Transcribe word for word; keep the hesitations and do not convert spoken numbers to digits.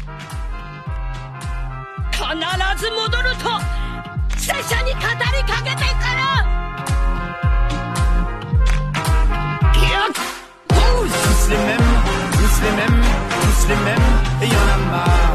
必ず戻ると拙者に語りかけてくる。 Tous les mêmes, tous les mêmes, tous les mêmes, et y en a marre.